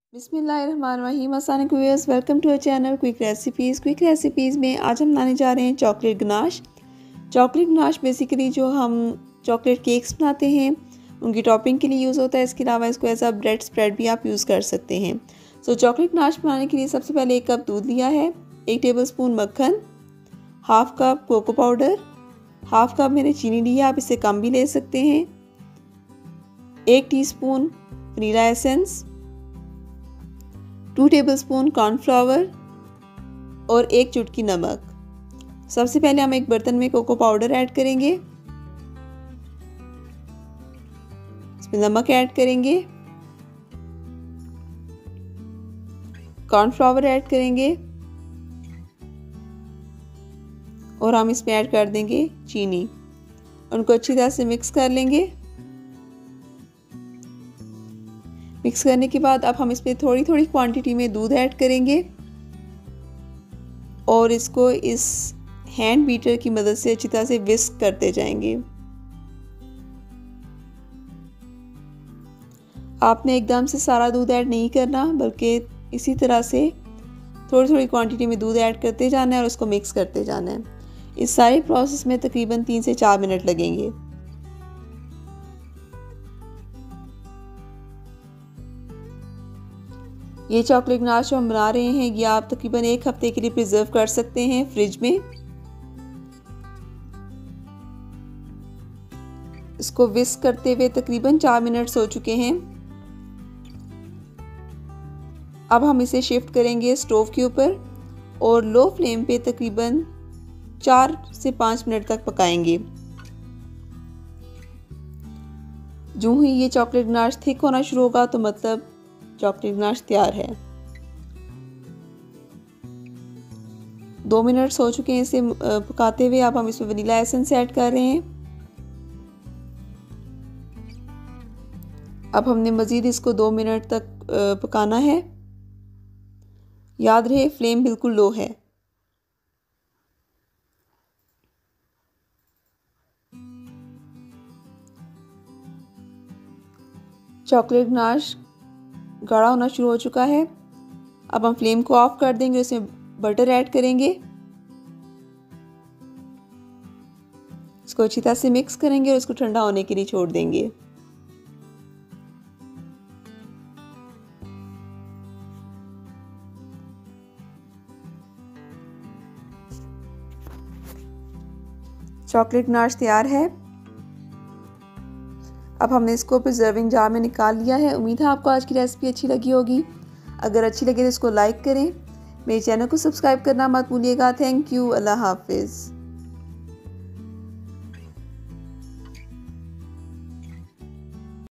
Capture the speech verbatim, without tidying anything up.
बिस्मिल्लाहिर्रहमानिर्रहीम। अस्सलाम वालेकुम viewers, welcome to our channel quick recipes. Quick recipes में आज हम बनाने जा रहे हैं chocolate ganache. Chocolate ganache basically जो हम चॉकलेट केक्स बनाते हैं उनकी टॉपिंग के लिए यूज़ होता है। इसके अलावा इसको एज अ ब्रेड स्प्रेड भी आप यूज़ कर सकते हैं। सो चॉकलेट गनाश बनाने के लिए सबसे पहले एक कप दूध लिया है, एक टेबल स्पून मक्खन, half cup cocoa powder, half cup मैंने चीनी ली है, आप इससे कम भी ले सकते हैं, एक teaspoon vanilla essence, two tablespoon cornflour और एक चुटकी नमक। सबसे पहले हम एक बर्तन में कोको पाउडर ऐड करेंगे, इसमें नमक ऐड करेंगे, कॉर्नफ्लावर ऐड करेंगे और हम इसमें ऐड कर देंगे चीनी। उनको अच्छी तरह से मिक्स कर लेंगे। मिक्स करने के बाद अब हम इसमें थोड़ी थोड़ी क्वांटिटी में दूध ऐड करेंगे और इसको इस हैंड बीटर की मदद से अच्छी तरह से विस्क करते जाएंगे। आपने एकदम से सारा दूध ऐड नहीं करना, बल्कि इसी तरह से थोड़ी थोड़ी क्वांटिटी में दूध ऐड करते जाना है और उसको मिक्स करते जाना है। इस सारे प्रोसेस में तकरीबन तीन से चार मिनट लगेंगे। ये चॉकलेट गनाश जो हम बना रहे हैं ये आप तकरीबन एक हफ्ते के लिए प्रिजर्व कर सकते हैं फ्रिज में। इसको विस्क करते हुए तकरीबन चार मिनट हो चुके हैं। अब हम इसे शिफ्ट करेंगे स्टोव के ऊपर और लो फ्लेम पे तकरीबन चार से पाँच मिनट तक पकाएंगे। जो ही ये चॉकलेट गनाश थिक होना शुरू होगा तो मतलब चॉकलेट गनाश तैयार है। दो मिनट हो चुके हैं इसे पकाते हुए। अब हम इसमें वनीला एसेंस ऐड कर रहे हैं। अब हमने मज़ीद इसको दो मिनट तक पकाना है। याद रहे फ्लेम बिल्कुल लो है। चॉकलेट गनाश गाढ़ा होना शुरू हो चुका है। अब हम फ्लेम को ऑफ कर देंगे, उसमें बटर ऐड करेंगे, इसको अच्छी तरह से मिक्स करेंगे और इसको ठंडा होने के लिए छोड़ देंगे। चॉकलेट गनाश तैयार है। अब हमने इसको प्रिजर्विंग जार में निकाल लिया है। उम्मीद है आपको आज की रेसिपी अच्छी लगी होगी। अगर अच्छी लगे तो इसको लाइक करें। मेरे चैनल को सब्सक्राइब करना मत भूलिएगा। Thank you. अल्लाह हाफिज़।